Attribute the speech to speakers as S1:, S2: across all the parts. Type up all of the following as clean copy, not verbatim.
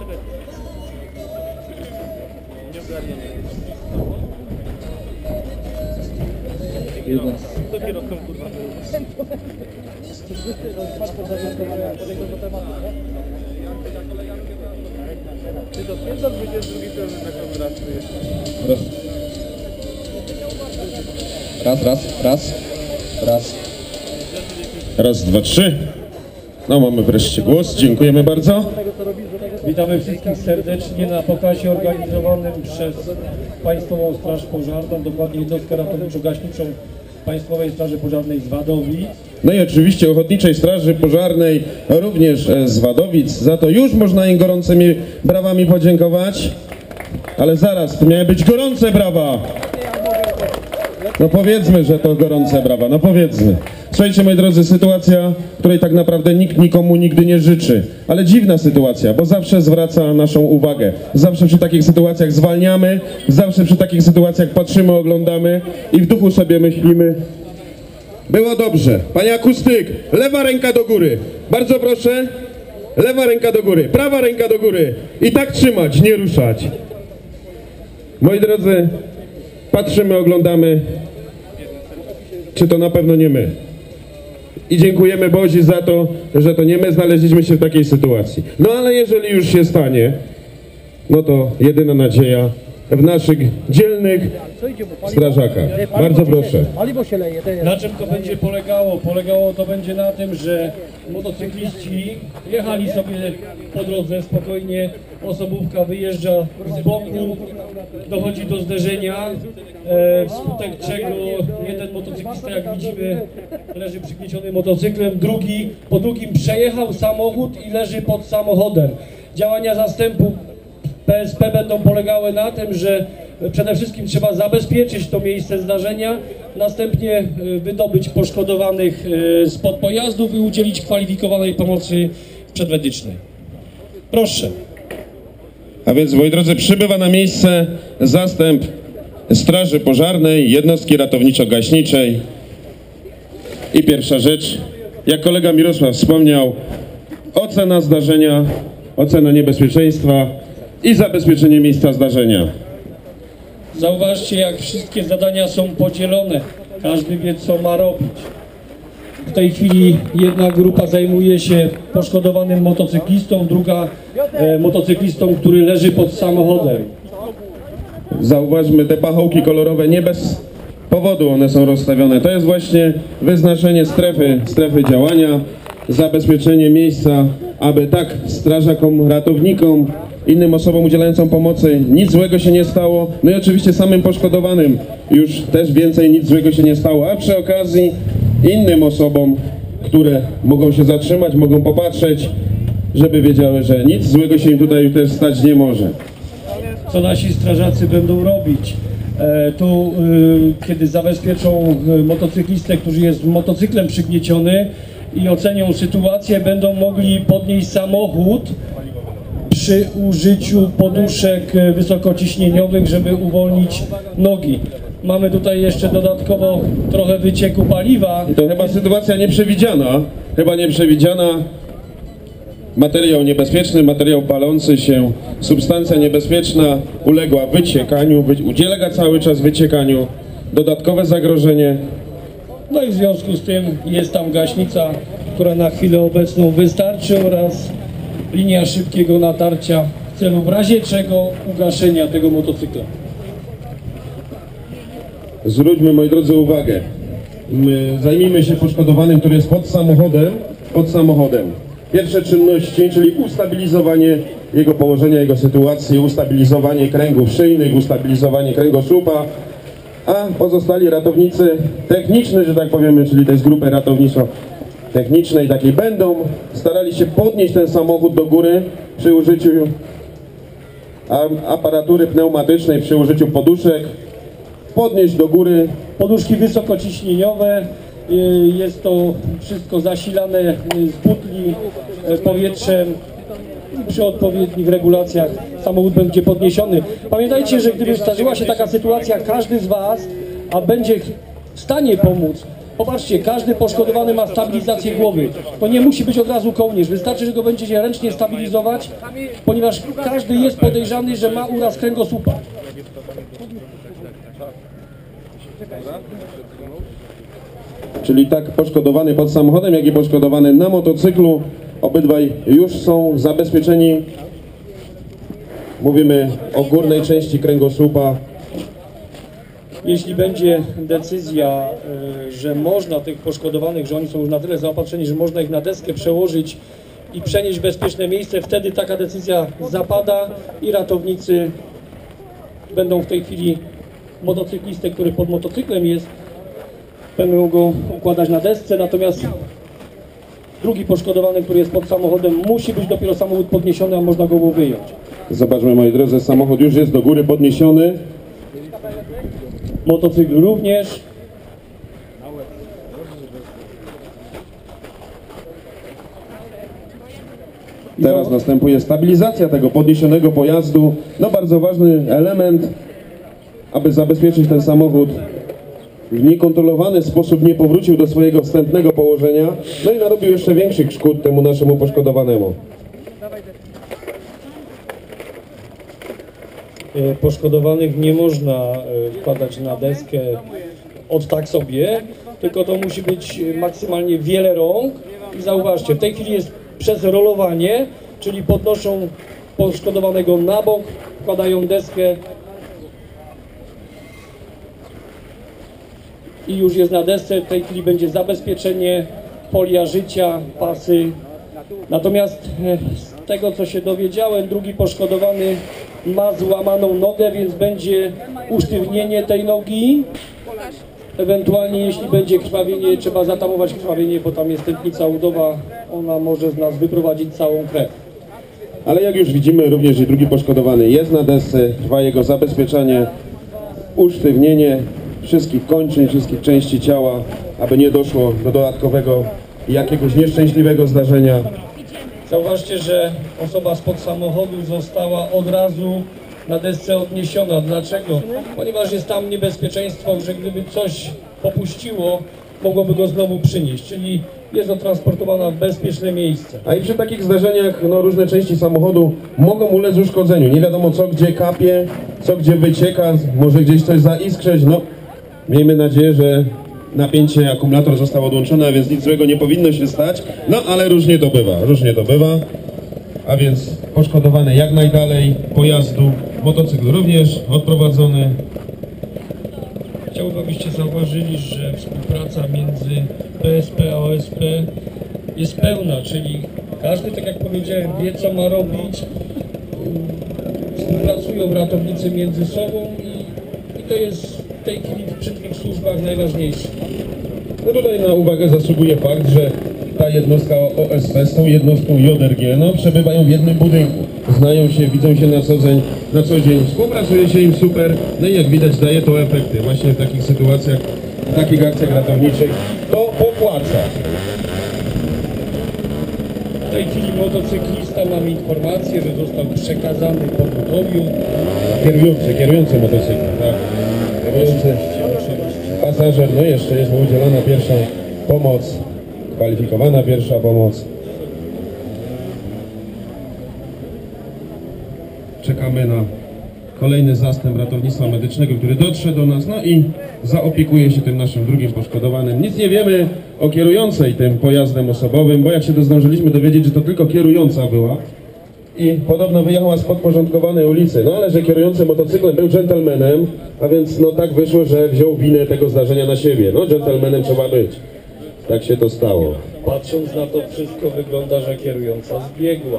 S1: Raz, dwa, trzy. No, mamy wreszcie głos. Dziękujemy bardzo.
S2: Witamy wszystkich serdecznie na pokazie organizowanym przez Państwową Straż Pożarną, dokładnie jednostkę ratowniczo-gaśniczą Państwowej Straży Pożarnej z Wadowic.
S1: No i oczywiście Ochotniczej Straży Pożarnej również z Wadowic. Za to już można im gorącymi brawami podziękować. Ale zaraz, to miały być gorące brawa. No powiedzmy, że to gorące brawa, no powiedzmy. Słuchajcie, moi drodzy, sytuacja, której tak naprawdę nikt nikomu nigdy nie życzy. Ale dziwna sytuacja, bo zawsze zwraca naszą uwagę. Zawsze przy takich sytuacjach zwalniamy, zawsze przy takich sytuacjach patrzymy, oglądamy i w duchu sobie myślimy: było dobrze. Panie akustyk, lewa ręka do góry. Bardzo proszę, lewa ręka do góry, prawa ręka do góry. I tak trzymać, nie ruszać. Moi drodzy, patrzymy, oglądamy, czy to na pewno nie my. I dziękujemy Bozi za to, że to nie my znaleźliśmy się w takiej sytuacji. No ale jeżeli już się stanie, no to jedyna nadzieja w naszych dzielnych strażakach. Bardzo proszę.
S2: Na czym to będzie polegało? Polegało to będzie na tym, że motocykliści jechali sobie po drodze spokojnie, osobówka wyjeżdża z boku, dochodzi do zderzenia, wskutek czego jeden motocyklista, jak widzimy, leży przygnieciony motocyklem, drugi po drugim przejechał samochód i leży pod samochodem. Działania zastępu PSP będą polegały na tym, że przede wszystkim trzeba zabezpieczyć to miejsce zdarzenia, następnie wydobyć poszkodowanych spod pojazdów i udzielić kwalifikowanej pomocy przedmedycznej. Proszę.
S1: A więc, moi drodzy, przybywa na miejsce zastęp Straży Pożarnej, jednostki ratowniczo-gaśniczej. I pierwsza rzecz, jak kolega Mirosław wspomniał, ocena zdarzenia, ocena niebezpieczeństwa i zabezpieczenie miejsca zdarzenia.
S2: Zauważcie, jak wszystkie zadania są podzielone. Każdy wie, co ma robić. W tej chwili jedna grupa zajmuje się poszkodowanym motocyklistą, druga motocyklistą, który leży pod samochodem.
S1: Zauważmy, te pachołki kolorowe, nie bez powodu one są rozstawione. To jest właśnie wyznaczenie strefy działania, zabezpieczenie miejsca, aby tak strażakom, ratownikom, innym osobom udzielającym pomocy nic złego się nie stało. No i oczywiście samym poszkodowanym już też więcej nic złego się nie stało, a przy okazji innym osobom, które mogą się zatrzymać, mogą popatrzeć, żeby wiedziały, że nic złego się im tutaj też stać nie może.
S2: Co nasi strażacy będą robić? Kiedy zabezpieczą motocyklistę, który jest motocyklem przygnieciony i ocenią sytuację, będą mogli podnieść samochód przy użyciu poduszek wysokociśnieniowych, żeby uwolnić nogi. Mamy tutaj jeszcze dodatkowo trochę wycieku paliwa.
S1: I to chyba sytuacja nieprzewidziana. Materiał niebezpieczny, materiał palący się, substancja niebezpieczna uległa wyciekaniu, ulega cały czas wyciekaniu. Dodatkowe zagrożenie.
S2: No i w związku z tym jest tam gaśnica, która na chwilę obecną wystarczy, oraz linia szybkiego natarcia w celu w razie czego ugaszenia tego motocykla.
S1: Zwróćmy, moi drodzy, uwagę. Zajmijmy się poszkodowanym, który jest pod samochodem. Pierwsze czynności, czyli ustabilizowanie jego położenia, jego sytuacji, ustabilizowanie kręgów szyjnych, ustabilizowanie kręgosłupa, a pozostali ratownicy techniczni, że tak powiemy, czyli to jest grupy ratowniczo-technicznej takiej, będą starali się podnieść ten samochód do góry przy użyciu aparatury pneumatycznej, przy użyciu poduszek, podnieść do góry.
S2: Poduszki wysokociśnieniowe, jest to wszystko zasilane z butli powietrzem i przy odpowiednich regulacjach samochód będzie podniesiony. Pamiętajcie, że gdyby zdarzyła się taka sytuacja, każdy z Was, a będzie w stanie pomóc, Popatrzcie, każdy poszkodowany ma stabilizację głowy. To nie musi być od razu kołnierz, wystarczy, że go będziecie ręcznie stabilizować, ponieważ każdy jest podejrzany, że ma uraz kręgosłupa.
S1: Czyli tak poszkodowany pod samochodem, jak i poszkodowany na motocyklu. Obydwaj już są zabezpieczeni. Mówimy o górnej części kręgosłupa.
S2: Jeśli będzie decyzja, że można tych poszkodowanych, że oni są już na tyle zaopatrzeni, że można ich na deskę przełożyć i przenieść w bezpieczne miejsce, wtedy taka decyzja zapada i ratownicy będą w tej chwili motocyklistę, który pod motocyklem jest, będą go układać na desce, natomiast drugi poszkodowany, który jest pod samochodem, musi być dopiero samochód podniesiony, a można go było wyjąć.
S1: Zobaczmy, moi drodzy, samochód już jest do góry podniesiony.
S2: Motocykl również.
S1: Teraz następuje stabilizacja tego podniesionego pojazdu. No bardzo ważny element, aby zabezpieczyć ten samochód. W niekontrolowany sposób nie powrócił do swojego wstępnego położenia. No i narobił jeszcze większych szkód temu naszemu poszkodowanemu.
S2: Poszkodowanych nie można wkładać na deskę od tak sobie, tylko to musi być maksymalnie wiele rąk. I zauważcie, w tej chwili jest przez rolowanie, czyli podnoszą poszkodowanego na bok, wkładają deskę i już jest na desce. W tej chwili będzie zabezpieczenie, folia życia, pasy. Natomiast z tego, co się dowiedziałem, drugi poszkodowany ma złamaną nogę, więc będzie usztywnienie tej nogi. Ewentualnie jeśli będzie krwawienie, trzeba zatamować krwawienie, bo tam jest tętnica udowa, ona może z nas wyprowadzić całą krew.
S1: Ale jak już widzimy, również i drugi poszkodowany jest na desce, trwa jego zabezpieczanie, usztywnienie wszystkich kończyn, wszystkich części ciała, aby nie doszło do dodatkowego jakiegoś nieszczęśliwego zdarzenia.
S2: Zauważcie, że osoba spod samochodu została od razu na desce odniesiona. Dlaczego? Ponieważ jest tam niebezpieczeństwo, że gdyby coś popuściło, mogłoby go znowu przynieść, czyli jest transportowana w bezpieczne miejsce.
S1: A i przy takich zdarzeniach no, różne części samochodu mogą ulec uszkodzeniu. Nie wiadomo co gdzie kapie, co gdzie wycieka, może gdzieś coś zaiskrzeć. No, miejmy nadzieję, że napięcie akumulator został odłączony, a więc nic złego nie powinno się stać. No ale różnie to bywa, różnie to bywa. A więc poszkodowany jak najdalej pojazdu, motocykl również odprowadzony.
S2: Chciałbym, abyście zauważyli, że współpraca między PSP a OSP jest pełna, czyli każdy, tak jak powiedziałem, wie co ma robić. Współpracują ratownicy między sobą i to jest w tej chwili przy tych służbach najważniejsze.
S1: No tutaj na uwagę zasługuje fakt, że ta jednostka OSP z tą jednostką JRG no, przebywają w jednym budynku. Znają się, widzą się na co dzień, współpracuje się im super, no i jak widać daje to efekty. Właśnie w takich sytuacjach, w takich akcjach ratowniczych to popłaca.
S2: W tej chwili motocyklista mam informację, że został przekazany pogotowiu.
S1: Kierujący motocyklem, tak? Kierujący pasażer, no jeszcze jest mu udzielona pierwsza pomoc, kwalifikowana pierwsza pomoc. Czekamy na kolejny zastęp ratownictwa medycznego, który dotrze do nas, no i zaopiekuje się tym naszym drugim poszkodowanym. Nic nie wiemy o kierującej tym pojazdem osobowym, bo jak się zdążyliśmy dowiedzieć, że to tylko kierująca była i podobno wyjechała z podporządkowanej ulicy, no ale że kierujący motocyklem był dżentelmenem, a więc no tak wyszło, że wziął winę tego zdarzenia na siebie. No dżentelmenem trzeba być. Tak się to stało.
S2: Patrząc na to wszystko wygląda, że kierująca zbiegła.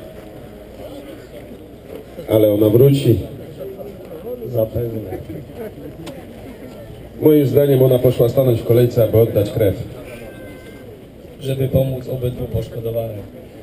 S1: Ale ona wróci.
S2: Zapewne.
S1: Moim zdaniem ona poszła stanąć w kolejce, aby oddać krew.
S2: Żeby pomóc obydwu poszkodowanym.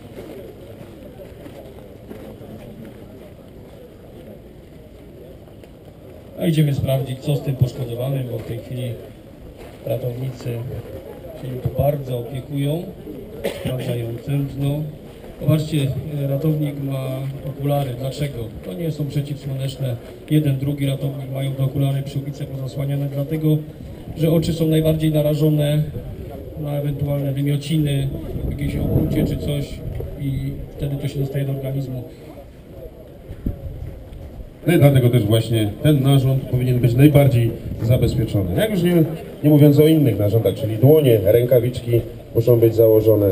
S2: A idziemy sprawdzić, co z tym poszkodowanym, bo w tej chwili ratownicy się nim tu bardzo opiekują, sprawdzają tętno. Zobaczcie, ratownik ma okulary. Dlaczego? To nie są przeciwsłoneczne. Jeden, drugi ratownik mają te okulary, przyłbice pozasłaniane, dlatego że oczy są najbardziej narażone na ewentualne wymiociny, jakieś opłucie czy coś i wtedy to się dostaje do organizmu.
S1: No i dlatego też właśnie ten narząd powinien być najbardziej zabezpieczony. Jak już nie mówiąc o innych narządach, czyli dłonie, rękawiczki muszą być założone.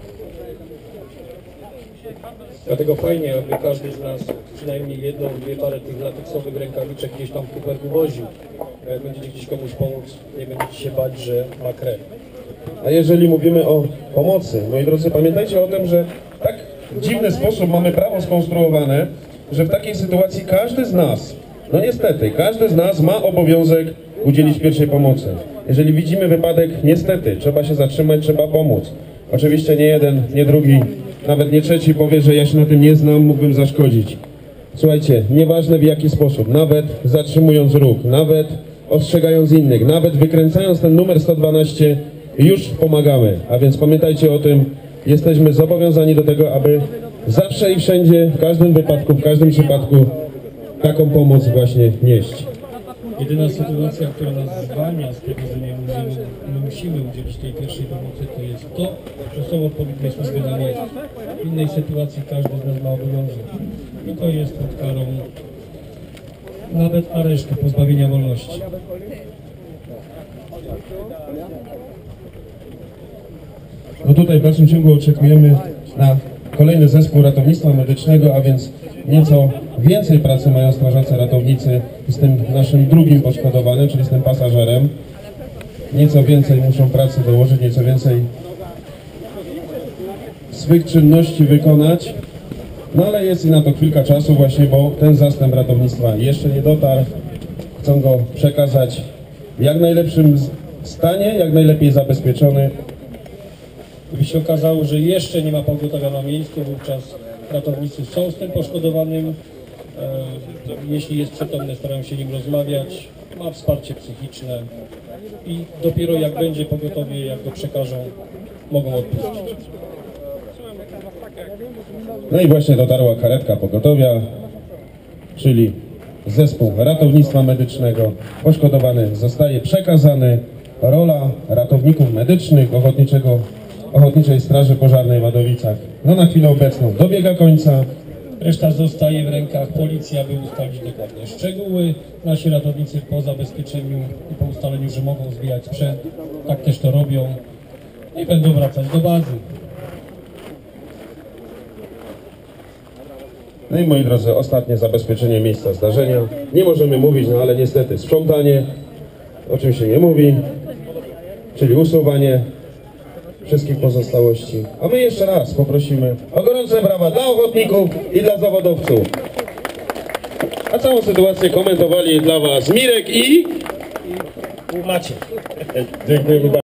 S2: Dlatego fajnie, aby każdy z nas przynajmniej jedną, dwie parę tych lateksowych rękawiczek gdzieś tam w kuperku woził. Jak będziecie gdzieś komuś pomóc, nie będziecie się bać, że ma krew.
S1: A jeżeli mówimy o pomocy, moi drodzy, pamiętajcie o tym, że w tak dziwny sposób mamy prawo skonstruowane, że w takiej sytuacji każdy z nas, no niestety, każdy z nas ma obowiązek udzielić pierwszej pomocy. Jeżeli widzimy wypadek, niestety, trzeba się zatrzymać, trzeba pomóc. Oczywiście nie jeden, nie drugi, nawet nie trzeci powie, że ja się na tym nie znam, mógłbym zaszkodzić. Słuchajcie, nieważne w jaki sposób, nawet zatrzymując ruch, nawet ostrzegając innych, nawet wykręcając ten numer 112, już pomagamy. A więc pamiętajcie o tym, jesteśmy zobowiązani do tego, aby zawsze i wszędzie, w każdym wypadku, w każdym przypadku taką pomoc właśnie nieść.
S2: Jedyna sytuacja, która nas zwalnia z tego, że nie musimy udzielić tej pierwszej pomocy, to jest to, że są odpowiednie służby na miejscu. W innej sytuacji każdy z nas ma obowiązek. I to jest pod karą nawet aresztu, pozbawienia wolności.
S1: No tutaj w dalszym ciągu oczekujemy na kolejny zespół ratownictwa medycznego, a więc nieco więcej pracy mają strażacy ratownicy z tym naszym drugim poszkodowanym, czyli z tym pasażerem. Nieco więcej muszą pracy dołożyć, nieco więcej swych czynności wykonać. No ale jest i na to chwilka czasu właśnie, bo ten zastęp ratownictwa jeszcze nie dotarł. Chcą go przekazać w jak najlepszym stanie, jak najlepiej zabezpieczony.
S2: Gdyby się okazało, że jeszcze nie ma pogotowia na miejscu, wówczas ratownicy są z tym poszkodowanym. Jeśli jest przytomny, starają się nim rozmawiać, ma wsparcie psychiczne i dopiero jak będzie pogotowie, jak go przekażą, mogą odpuścić.
S1: No i właśnie dotarła karetka pogotowia, czyli zespół ratownictwa medycznego. Poszkodowany zostaje przekazany. Rola ratowników medycznych Ochotniczej Straży Pożarnej w Wadowicach no na chwilę obecną dobiega końca.
S2: Reszta zostaje w rękach policji, aby ustalić dokładne szczegóły. Nasi ratownicy po zabezpieczeniu i po ustaleniu, że mogą zbijać sprzęt, tak też to robią i będą wracać do bazy.
S1: No i moi drodzy, ostatnie zabezpieczenie miejsca zdarzenia. Nie możemy mówić, no ale niestety sprzątanie, o czym się nie mówi, czyli usuwanie wszystkich pozostałości. A my jeszcze raz poprosimy o gorące brawa dla ochotników i dla zawodowców. A całą sytuację komentowali dla Was Mirek i
S2: Macie.
S1: dziękuję bardzo.